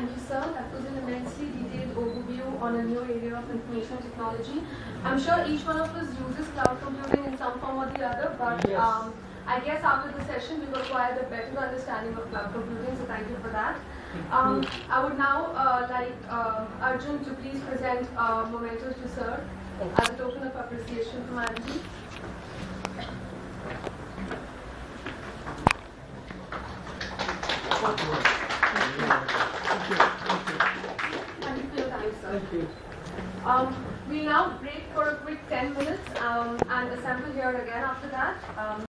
Thank you, sir. That was an immensely detailed overview on a new area of information technology. I'm sure each one of us uses cloud computing in some form or the other, but yes. I guess after the session we acquired a better understanding of cloud computing, so thank you for that. I would now like Arjun to please present mementos to sir as a token of appreciation from IMG. Thank you for your time, sir. Thank you. We'll now break for a quick 10 minutes and assemble here again after that.